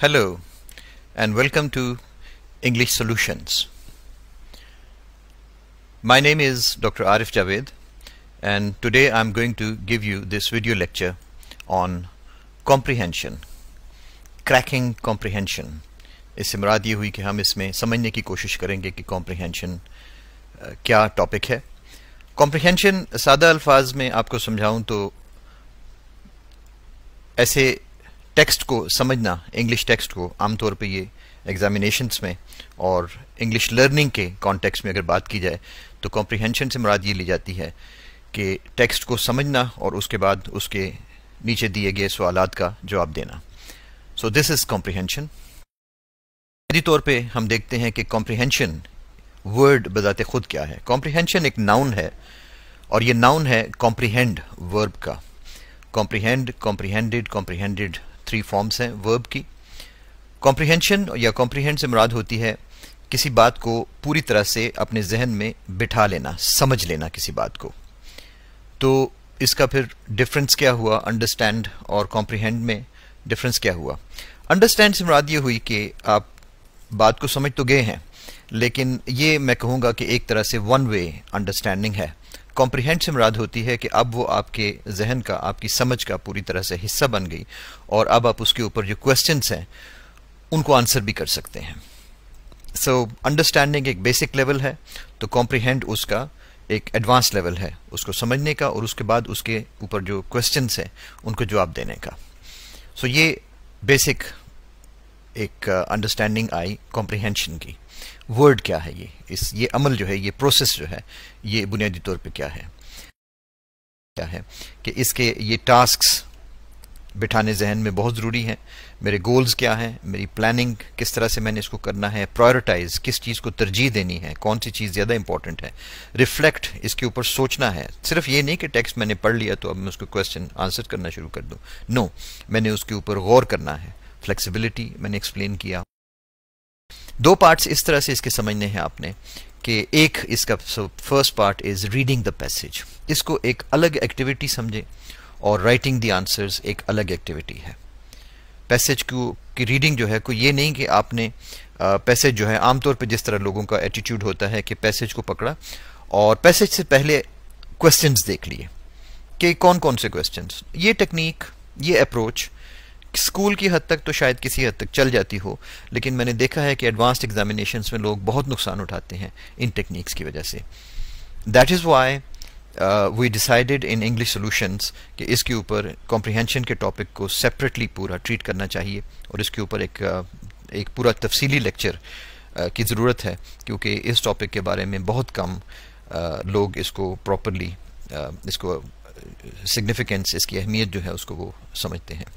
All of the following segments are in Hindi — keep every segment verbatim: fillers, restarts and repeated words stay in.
Hello and welcome to English Solutions. My name is Doctor Arif Javed and today I'm going to give you this video lecture on comprehension, cracking comprehension. इससे मुराद ये हुई कि हम इसमें समझने की कोशिश करेंगे कि comprehension uh, क्या टॉपिक है. comprehension सादा अल्फाज में आपको समझाऊं तो ऐसे टेक्स्ट को समझना, इंग्लिश टेक्स्ट को आमतौर पे ये एग्जामिनेशंस में और इंग्लिश लर्निंग के कॉन्टेक्स्ट में अगर बात की जाए तो कॉम्प्रिहेंशन से मुराद ये ली जाती है कि टेक्स्ट को समझना और उसके बाद उसके नीचे दिए गए सवालात का जवाब देना. So this is comprehension. बुनियादी तौर पे हम देखते हैं कि कॉम्प्रिहेंशन वर्ड बजाते खुद क्या है. कॉम्प्रिहेंशन एक नाउन है और ये नाउन है कॉम्प्रिहेंड वर्ब का. Comprehend, comprehended, comprehended three forms हैं वर्ब की. कॉम्प्रिहेंशन या कॉम्प्रिहेंड से मुराद होती है किसी बात को पूरी तरह से अपने जहन में बिठा लेना, समझ लेना किसी बात को. तो इसका फिर डिफरेंस क्या हुआ अंडरस्टैंड और कॉम्प्रिहेंड में? डिफरेंस क्या हुआ? अंडरस्टैंड से मुराद ये हुई कि आप बात को समझ तो गए हैं, लेकिन ये मैं कहूँगा कि एक तरह से वन वे अंडरस्टैंडिंग है. कॉम्प्रिहेंड से मुराद होती है कि अब वो आपके जहन का, आपकी समझ का पूरी तरह से हिस्सा बन गई और अब आप उसके ऊपर जो क्वेश्चंस हैं उनको आंसर भी कर सकते हैं. सो अंडरस्टैंडिंग एक बेसिक लेवल है, तो कॉम्प्रिहेंड उसका एक एडवांस लेवल है, उसको समझने का और उसके बाद उसके ऊपर जो क्वेश्चंस हैं उनको जवाब देने का. सो so ये बेसिक एक अंडरस्टैंडिंग uh, आई कॉम्प्रिहेंशन की. वर्ड क्या है ये, इस ये अमल जो है, ये प्रोसेस जो है, ये बुनियादी तौर पे क्या है क्या है कि इसके ये टास्क्स बिठाने जहन में बहुत ज़रूरी हैं. मेरे गोल्स क्या हैं, मेरी प्लानिंग किस तरह से मैंने इसको करना है, प्रायोरिटाइज किस चीज़ को तरजीह देनी है, कौन सी चीज़ ज़्यादा इंपॉर्टेंट है, रिफ्लेक्ट इसके ऊपर सोचना है. सिर्फ ये नहीं कि टेक्स्ट मैंने पढ़ लिया तो अब मैं उसको क्वेश्चन आंसर करना शुरू कर दूँ. नो, मैंने उसके ऊपर गौर करना है. फ्लेक्सिबिलिटी मैंने एक्सप्लेन किया. दो पार्ट्स इस तरह से इसके समझने हैं आपने कि एक इसका first part is reading the passage. इसको एक अलग एक्टिविटी समझे और राइटिंग द आंसर्स एक अलग एक्टिविटी है. पैसेज को की रीडिंग जो है कोई ये नहीं कि आपने पैसेज जो है आमतौर पे जिस तरह लोगों का एटीट्यूड होता है कि पैसेज को पकड़ा और पैसेज से पहले क्वेश्चंस देख लिए कि कौन कौन से क्वेश्चंस. ये टेक्निक, ये अप्रोच स्कूल की हद तक तो शायद किसी हद तक चल जाती हो, लेकिन मैंने देखा है कि एडवांस्ड एग्जामिनेशंस में लोग बहुत नुकसान उठाते हैं इन टेक्निक्स की वजह से. That is why we decided in English solutions कि इसके ऊपर कॉम्प्रिहेंशन के टॉपिक को सेपरेटली पूरा ट्रीट करना चाहिए और इसके ऊपर एक uh, एक पूरा तफसीली लेक्चर uh, की ज़रूरत है, क्योंकि इस टॉपिक के बारे में बहुत कम uh, लोग इसको प्रॉपरली uh, इसको सिग्निफिकेंस, इसकी अहमियत जो है उसको वो समझते हैं.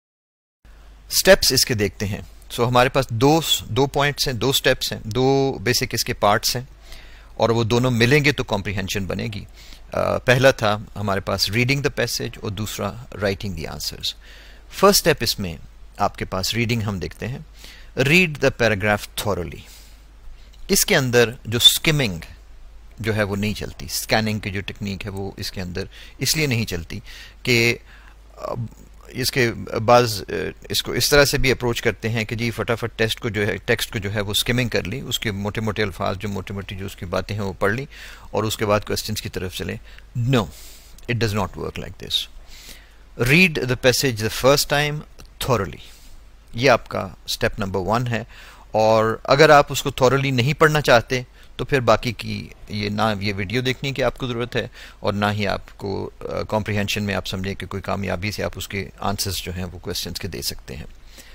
स्टेप्स इसके देखते हैं. सो so, हमारे पास दो दो पॉइंट्स हैं, दो स्टेप्स हैं, दो बेसिक इसके पार्ट्स हैं और वो दोनों मिलेंगे तो कॉम्प्रिहेंशन बनेगी. uh, पहला था हमारे पास रीडिंग द पैसेज और दूसरा writing the answers. First step इसमें आपके पास रीडिंग हम देखते हैं. Read the paragraph thoroughly. इसके अंदर जो स्किमिंग जो है वो नहीं चलती. स्कैनिंग की जो टेक्निक है वो इसके अंदर इसलिए नहीं चलती कि इसके बाज इसको इस तरह से भी अप्रोच करते हैं कि जी फटाफट टेस्ट को जो है टेक्स्ट को जो है वो स्किमिंग कर ली, उसके मोटे मोटे अल्फाज जो मोटी मोटी जो उसकी बातें हैं वो पढ़ ली और उसके बाद क्वेश्चंस की तरफ चले. No, it does not work like this. Read the passage the first time thoroughly. ये आपका स्टेप नंबर वन है. और अगर आप उसको थॉरली नहीं पढ़ना चाहते तो फिर बाकी की ये ना ये वीडियो देखने की आपको ज़रूरत है और ना ही आपको कॉम्प्रिहेंशन uh, में आप समझें कि कोई कामयाबी से आप उसके आंसर्स जो हैं वो क्वेश्चंस के दे सकते हैं.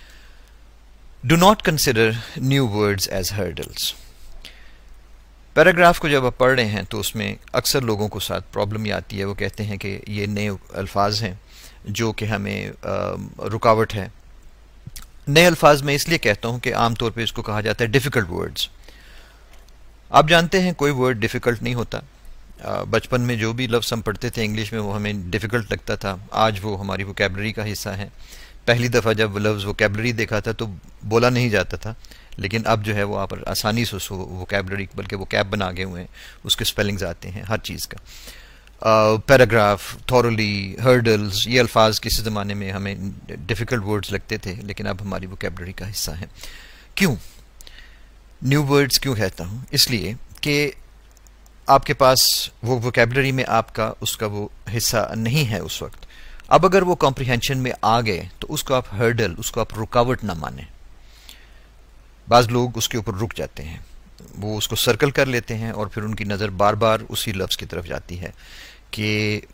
Do not consider new words as hurdles. Paragraph को जब आप पढ़ रहे हैं तो उसमें अक्सर लोगों को साथ प्रॉब्लम ये आती है. वो कहते हैं कि ये नए अल्फाज हैं जो कि हमें uh, रुकावट है. नए अल्फाज में इसलिए कहता हूँ कि आमतौर पर इसको कहा जाता है डिफ़िकल्ट वर्ड्स. आप जानते हैं कोई वर्ड डिफ़िकल्ट नहीं होता. बचपन में जो भी लफ्ज़ हम पढ़ते थे इंग्लिश में वो हमें डिफ़िकल्ट लगता था, आज वो हमारी वोकैबलरी का हिस्सा है. पहली दफ़ा जब लफ्ज़ वोकैबलरी देखा था तो बोला नहीं जाता था, लेकिन अब जो है वो आप आसानी से उसको वोकैबलरी बल्कि वो कैब बना गए हुए हैं, उसके स्पेलिंग्स आते हैं हर चीज़ का. पैराग्राफ, थॉरली, हर्डल्स, ये अल्फाज किसी ज़माने में हमें डिफ़िकल्ट वर्ड्स लगते थे, लेकिन अब हमारी वोकेबलरी का हिस्सा है। क्यों न्यू वर्ड्स क्यों कहता हूँ? इसलिए कि आपके पास वो वोकेबलरी में आपका उसका वो हिस्सा नहीं है उस वक्त। अब अगर वो कॉम्प्रिहेंशन में आ गए तो उसको आप हर्डल, उसको आप रुकावट ना माने। बाज़ लोग उसके ऊपर रुक जाते हैं, वो उसको सर्कल कर लेते हैं और फिर उनकी नज़र बार बार उसी लफ्ज़ की तरफ जाती है कि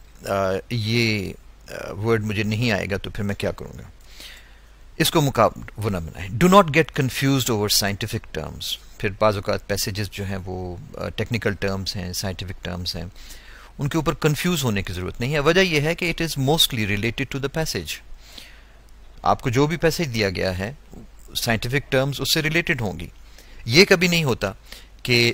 ये वर्ड मुझे नहीं आएगा तो फिर मैं क्या करूँगा। इसको मुकाबला ना बनाए। Do not get confused over scientific terms. फिर बाज़ औक़ात पैसेजेस जो हैं वो टेक्निकल टर्म्स हैं, साइंटिफिक टर्म्स हैं, उनके ऊपर कंफ्यूज होने की ज़रूरत नहीं है। वजह यह है कि it is mostly related to the passage. आपको जो भी पैसेज दिया गया है साइंटिफिक टर्म्स उससे रिलेटेड होंगी। ये कभी नहीं होता कि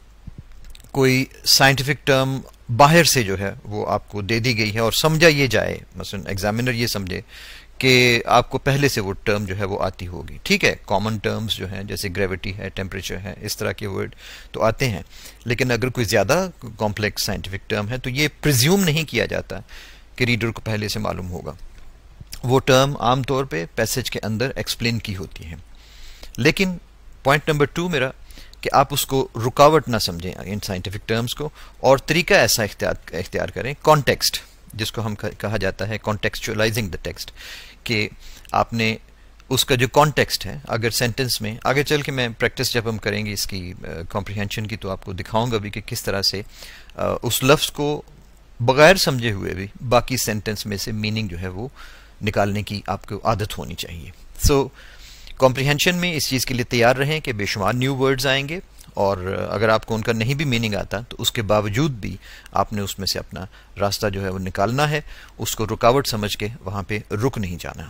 कोई साइंटिफिक टर्म बाहर से जो है वो आपको दे दी गई है और समझा ये जाए, मसलन एग्जामिनर ये समझे कि आपको पहले से वो टर्म जो है वो आती होगी। ठीक है, कॉमन टर्म्स जो हैं जैसे ग्रेविटी है, टेम्परेचर है, इस तरह के वर्ड तो आते हैं, लेकिन अगर कोई ज़्यादा कॉम्प्लेक्स साइंटिफिक टर्म है तो ये प्रिज्यूम नहीं किया जाता कि रीडर को पहले से मालूम होगा। वो टर्म आमतौर पे पैसेज के अंदर एक्सप्लेन की होती है। लेकिन पॉइंट नंबर टू मेरा कि आप उसको रुकावट ना समझें इन साइंटिफिक टर्म्स को, और तरीका ऐसा इख्तियार इख्तियार करें, कॉन्टेक्स्ट जिसको हम कहा जाता है कॉन्टेक्चुअलाइजिंग द टेक्स्ट, कि आपने उसका जो कॉन्टेक्स्ट है, अगर सेंटेंस में आगे चल के मैं प्रैक्टिस जब हम करेंगे इसकी कॉम्प्रिहेंशन की तो आपको दिखाऊंगा भी कि किस तरह से uh, उस लफ्ज़ को बगैर समझे हुए भी बाकी सेंटेंस में से मीनिंग जो है वो निकालने की आपको आदत होनी चाहिए। सो कॉम्प्रिहेंशन में इस चीज़ के लिए तैयार रहें कि बेशुमार न्यू वर्ड्स आएंगे, और अगर आपको उनका नहीं भी मीनिंग आता तो उसके बावजूद भी आपने उसमें से अपना रास्ता जो है वो निकालना है, उसको रुकावट समझ के वहाँ पे रुक नहीं जाना।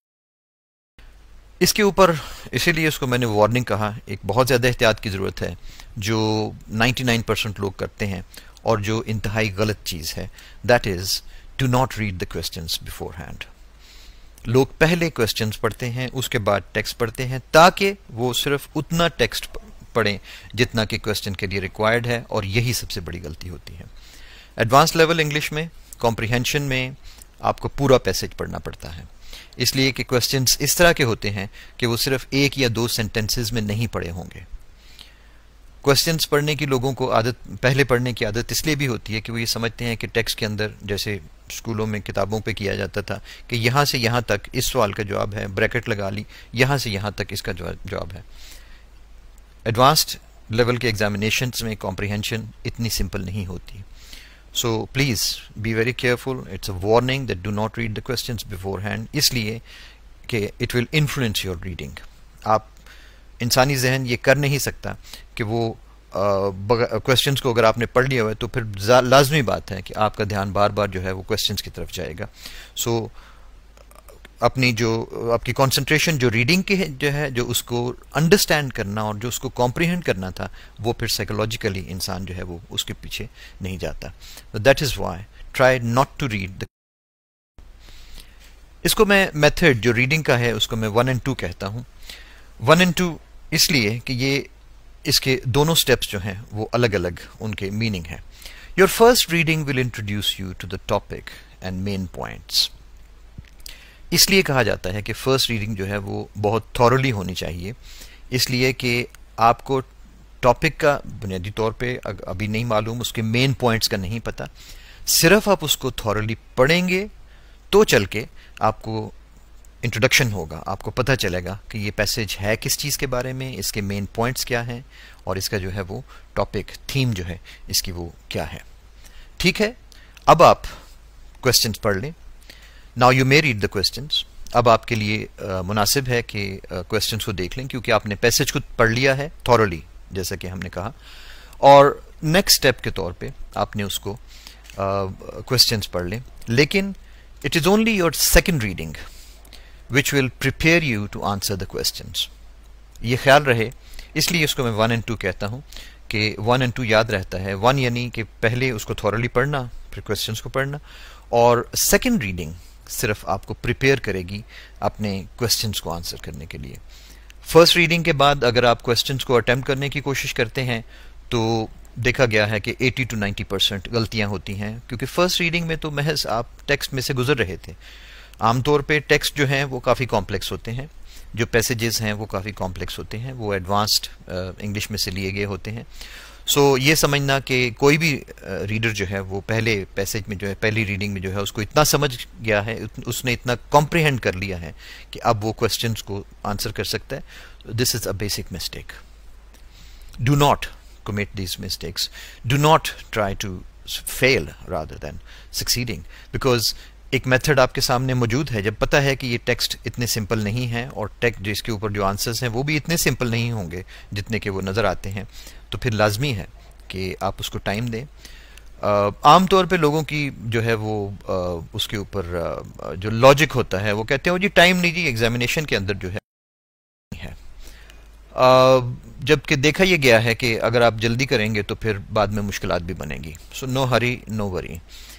इसके ऊपर इसीलिए उसको मैंने वार्निंग कहा, एक बहुत ज़्यादा एहतियात की ज़रूरत है जो निन्यानवे परसेंट लोग करते हैं और जो इंतहाई गलत चीज़ है, that is do not read the questions beforehand. लोग पहले क्वेश्चंस पढ़ते हैं, उसके बाद टेक्स्ट पढ़ते हैं, ताकि वो सिर्फ उतना टेक्स्ट पढ़ें जितना कि क्वेश्चन के लिए रिक्वायर्ड है, और यही सबसे बड़ी गलती होती है। एडवांस लेवल इंग्लिश में कॉम्प्रिहेंशन में आपको पूरा पैसेज पढ़ना पड़ता है, इसलिए कि क्वेश्चंस इस तरह के होते हैं कि वो सिर्फ एक या दो सेंटेंसेस में नहीं पढ़े होंगे। क्वेश्चंस पढ़ने की लोगों को आदत, पहले पढ़ने की आदत इसलिए भी होती है कि वो ये समझते हैं कि टेक्स्ट के अंदर, जैसे स्कूलों में किताबों पे किया जाता था कि यहाँ से यहाँ तक इस सवाल का जवाब है, ब्रैकेट लगा ली, यहाँ से यहाँ तक इसका जवाब है। एडवांस्ड लेवल के एग्जामिनेशंस में कॉम्प्रिहेंशन इतनी सिंपल नहीं होती। So please be very careful, it's a warning that do not read the questions beforehand, इसलिए कि it will influence your reading. आप इंसानी जहन ये कर नहीं सकता कि वो क्वेश्चंस uh, को अगर आपने पढ़ लिया हुआ है तो फिर लाजमी बात है कि आपका ध्यान बार बार जो है वो क्वेश्चंस की तरफ जाएगा। सो so, अपनी जो आपकी कंसंट्रेशन जो रीडिंग की है जो है, जो उसको अंडरस्टैंड करना और जो उसको कॉम्प्रिहेंड करना था, वो फिर साइकोलॉजिकली इंसान जो है वो उसके पीछे नहीं जाता। That is why try not to read the. इसको मैं मेथड जो रीडिंग का है उसको मैं वन एंड टू कहता हूँ। वन एंड टू इसलिए कि ये इसके दोनों स्टेप्स जो हैं वो अलग अलग उनके मीनिंग है। Your first reading will introduce you to the topic and main points. इसलिए कहा जाता है कि फर्स्ट रीडिंग जो है वो बहुत थॉरली होनी चाहिए, इसलिए कि आपको टॉपिक का बुनियादी तौर पे अभी नहीं मालूम, उसके मेन पॉइंट्स का नहीं पता, सिर्फ आप उसको थॉरली पढ़ेंगे तो चल के आपको इंट्रोडक्शन होगा, आपको पता चलेगा कि ये पैसेज है किस चीज़ के बारे में, इसके मेन पॉइंट्स क्या हैं, और इसका जो है वो टॉपिक थीम जो है इसकी वो क्या है। ठीक है, अब आप क्वेश्चंस पढ़ लें। Now you may read the questions. अब आपके लिए आ, मुनासिब है कि क्वेश्चंस uh, को देख लें, क्योंकि आपने पैसेज को पढ़ लिया है थॉरली जैसा कि हमने कहा, और नेक्स्ट स्टेप के तौर पे आपने उसको क्वेश्चंस uh, पढ़ लें। लेकिन it is only your second reading which will prepare you to answer the questions। ये ख्याल रहे, इसलिए इसको मैं वन एंड टू कहता हूँ कि वन एंड टू याद रहता है। वन यानी कि पहले उसको थॉरली पढ़ना, फिर क्वेश्चंस को पढ़ना, और सेकंड रीडिंग सिर्फ आपको प्रिपेयर करेगी अपने क्वेश्चंस को आंसर करने के लिए। फर्स्ट रीडिंग के बाद अगर आप क्वेश्चंस को अटेम्प्ट करने की कोशिश करते हैं तो देखा गया है कि अस्सी टू नब्बे परसेंट गलतियां होती हैं, क्योंकि फर्स्ट रीडिंग में तो महज आप टेक्स्ट में से गुजर रहे थे। आमतौर पे टेक्स्ट जो हैं वो काफ़ी कॉम्प्लेक्स होते हैं, जो पैसेजेस हैं वो काफ़ी कॉम्प्लेक्स होते हैं, वो एडवांस्ड इंग्लिश में से लिए गए होते हैं। सो so, ये समझना कि कोई भी रीडर जो है वो पहले पैसेज में जो है, पहली रीडिंग में जो है, उसको इतना समझ गया है, उसने इतना कॉम्प्रिहेंड कर लिया है कि अब वो क्वेश्चंस को आंसर कर सकता है। This is a basic mistake. Do not commit these mistakes. Do not try to fail rather than succeeding, because एक मेथड आपके सामने मौजूद है। जब पता है कि ये टेक्स्ट इतने सिंपल नहीं है और टेक्स्ट जिसके ऊपर जो आंसर्स हैं वो भी इतने सिंपल नहीं होंगे जितने के वो नज़र आते हैं, तो फिर लाजमी है कि आप उसको टाइम दें। आमतौर पे लोगों की जो है वो आ, उसके ऊपर आ, जो लॉजिक होता है वो कहते हैं जी टाइम नहीं जी, एग्जामिनेशन के अंदर जो है है जबकि देखा यह गया है कि अगर आप जल्दी करेंगे तो फिर बाद में मुश्किलात भी बनेगी। So no hurry no worry.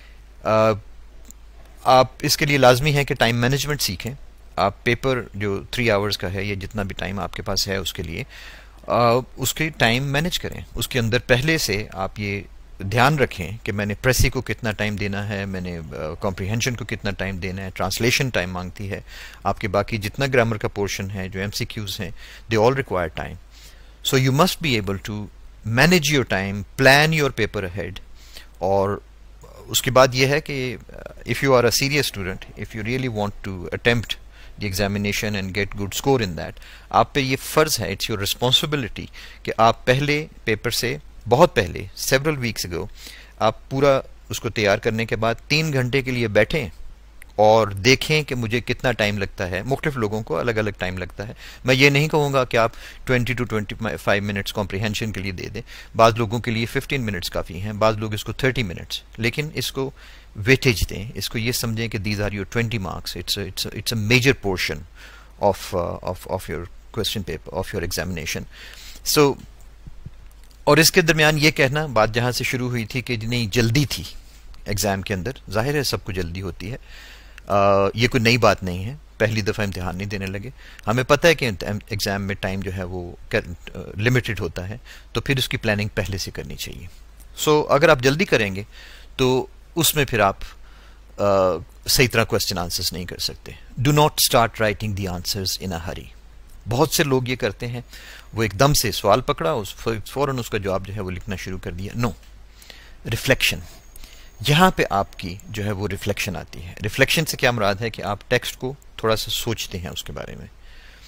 आप इसके लिए लाजमी है कि टाइम मैनेजमेंट सीखें। आप पेपर जो थ्री आवर्स का है या जितना भी टाइम आपके पास है उसके लिए आ, उसके टाइम मैनेज करें। उसके अंदर पहले से आप ये ध्यान रखें कि मैंने प्रेसी को कितना टाइम देना है, मैंने कॉम्प्रिहेंशन को कितना टाइम देना है, ट्रांसलेशन टाइम मांगती है, आपके बाकी जितना ग्रामर का पोर्शन है, जो एमसीक्यूज हैं, they all require time. So you must be able to manage your time, plan your paper ahead. और उसके बाद ये है कि if you are a serious student, if you really want to attempt the examination and get good score in that, आप पे ये फ़र्ज़ है, इट्स योर रिस्पॉन्सिबिलिटी कि आप पहले पेपर से बहुत पहले सेवरल वीक्स अगो आप पूरा उसको तैयार करने के बाद तीन घंटे के लिए बैठें और देखें कि मुझे कितना टाइम लगता है। मुख्तलिफ लोगों को अलग अलग टाइम लगता है। मैं ये नहीं कहूँगा कि आप बीस टू पच्चीस मिनट्स कॉम्प्रिहेंशन के लिए दे दें। बाज़ लोगों के लिए पंद्रह मिनट्स काफ़ी हैं, बाज़ लोग इसको तीस मिनट्स, लेकिन इसको वेटेज दें। इसको ये समझें कि these are your twenty marks, it's it's it's a major portion of of of your question paper, of your examination. So और इसके दरमियान ये कहना, बात जहाँ से शुरू हुई थी कि नहीं जल्दी थी एग्ज़ाम के अंदर, जाहिर है सबको जल्दी होती है। आ, ये कोई नई बात नहीं है, पहली दफ़ा इम्तिहान नहीं देने लगे। हमें पता है कि एग्ज़ाम में टाइम जो है वो लिमिटेड होता है, तो फिर उसकी प्लानिंग पहले से करनी चाहिए। सो so, अगर आप जल्दी करेंगे तो उसमें फिर आप आ, सही तरह क्वेश्चन आंसर्स नहीं कर सकते। Do not start writing the answers in a hurry. बहुत से लोग ये करते हैं, वो एकदम से सवाल पकड़ा, उस फौरन उसका जवाब जो है वो लिखना शुरू कर दिया। नो, रिफ्लेक्शन, यहाँ पे आपकी जो है वो रिफ्लेक्शन आती है। रिफ्लेक्शन से क्या मुराद है कि आप टेक्स्ट को थोड़ा सा सोचते हैं उसके बारे में,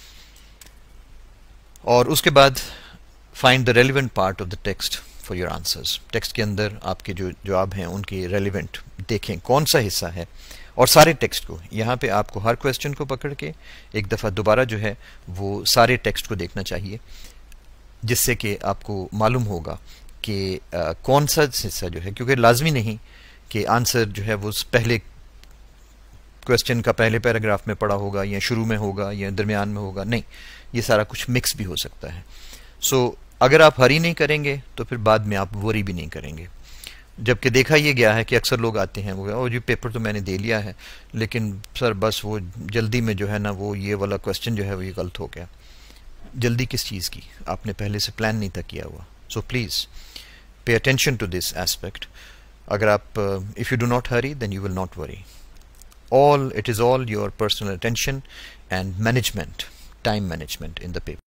और उसके बाद find the relevant part of the text for your answers. Text के अंदर आपके जो जवाब हैं उनके रेलिवेंट देखें कौन सा हिस्सा है, और सारे टेक्स्ट को। यहाँ पे आपको हर क्वेश्चन को पकड़ के एक दफ़ा दोबारा जो है वो सारे टेक्स्ट को देखना चाहिए, जिससे कि आपको मालूम होगा कि आ, कौन सा हिस्सा जो है, क्योंकि लाजमी नहीं कि आंसर जो है वो पहले क्वेश्चन का पहले पैराग्राफ में पड़ा होगा या शुरू में होगा या दरमियान में होगा। नहीं, ये सारा कुछ मिक्स भी हो सकता है। सो so, अगर आप हरी नहीं करेंगे तो फिर बाद में आप वरी भी नहीं करेंगे। जबकि देखा ये गया है कि अक्सर लोग आते हैं, वो ओ जी पेपर तो मैंने दे लिया है, लेकिन सर बस वो जल्दी में जो है ना वो ये वाला क्वेश्चन जो है वो ये गलत हो गया। जल्दी किस चीज़ की? आपने पहले से प्लान नहीं था किया हुआ। So please pay attention to this aspect. अगर आप if you do not hurry then you will not worry. All it is all your personal attention and management, time management in the paper.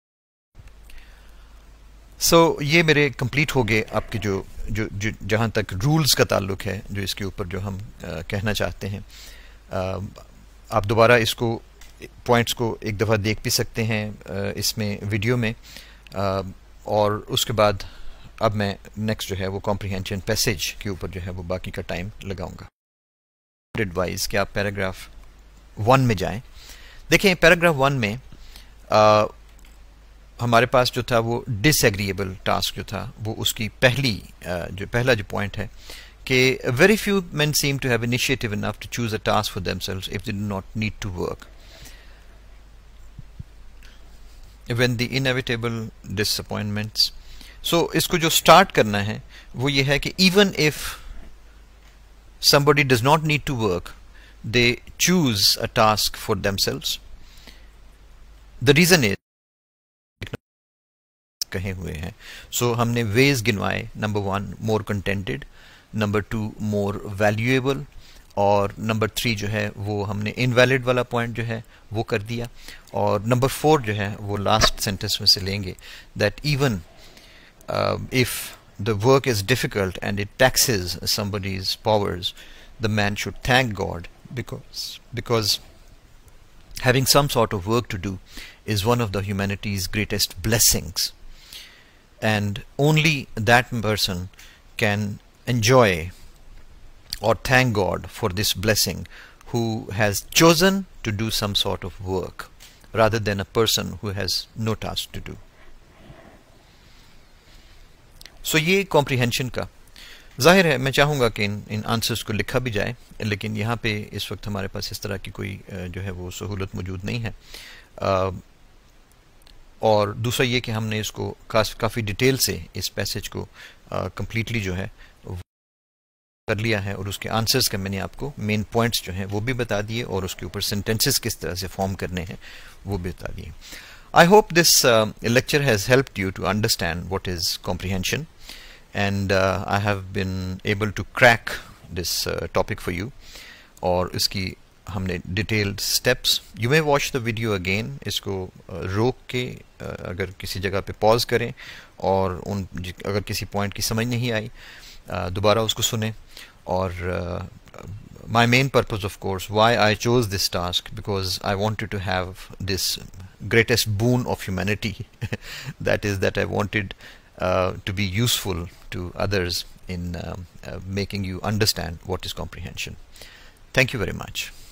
So so, ये मेरे कंप्लीट हो गए आपके जो जो, जो जहाँ तक रूल्स का ताल्लुक है, जो इसके ऊपर जो हम आ, कहना चाहते हैं। आ, आप दोबारा इसको पॉइंट्स को एक दफ़ा देख भी सकते हैं आ, इसमें वीडियो में, आ, और उसके बाद अब मैं नेक्स्ट जो है वो कॉम्प्रिहेंशन पैसेज के ऊपर जो है वो बाकी का टाइम लगाऊंगा। एडवाइस कि आप पैराग्राफ वन में जाएं। देखें पैराग्राफ वन में आ, हमारे पास जो था वो डिसएग्रीएबल टास्क जो था वो उसकी पहली जो पहला जो पॉइंट है कि very few men seem to have initiative enough to choose a task for themselves if they do not need to work. When the inevitable disappointments. So इसको जो स्टार्ट करना है वो ये है कि even if somebody does not need to work, they choose a task for themselves. The reason is कहे हुए हैं. सो so, हमने वेज गिनवाए. Number one more contented, number two more valuable, और नंबर थ्री जो है वो हमने इनवैलिड वाला पॉइंट जो है वो कर दिया. और नंबर फोर जो है वो लास्ट सेंटेंस में से लेंगे, that even if the work is difficult and it taxes somebody's powers, the man should thank God, because because having some sort of work to do is one of the humanity's greatest blessings, and only that person can enjoy or thank God for this blessing who has chosen to do some sort of work rather than a person who has no task to do. So so, ये कॉम्प्रिहेंशन का जाहिर है. मैं चाहूँगा कि इन इन आंसर्स को लिखा भी जाए, लेकिन यहाँ पे इस वक्त हमारे पास इस तरह की कोई जो है वो सहूलत मौजूद नहीं है. आ, और दूसरा ये कि हमने इसको काफ़ी डिटेल से इस पैसेज को कम्प्लीटली जो है कर लिया है, और उसके आंसर्स का मैंने आपको मेन पॉइंट्स जो हैं वो भी बता दिए, और उसके ऊपर सेंटेंसेस किस तरह से फॉर्म करने हैं वो भी बता दिए. I hope this uh, lecture has helped you to understand what is comprehension, and uh, I have been able to crack this uh, topic for you. और इसकी हमने detailed steps. You may watch the video again. इसको uh, रोक के uh, अगर किसी जगह पे pause करें, और उन अगर किसी point की समझ नहीं आई uh, दोबारा उसको सुनें. और uh, my main purpose, of course, why I chose this task, because I wanted to have this greatest boon of humanity that is that I wanted uh, to be useful to others in uh, uh, making you understand what is comprehension. Thank you very much.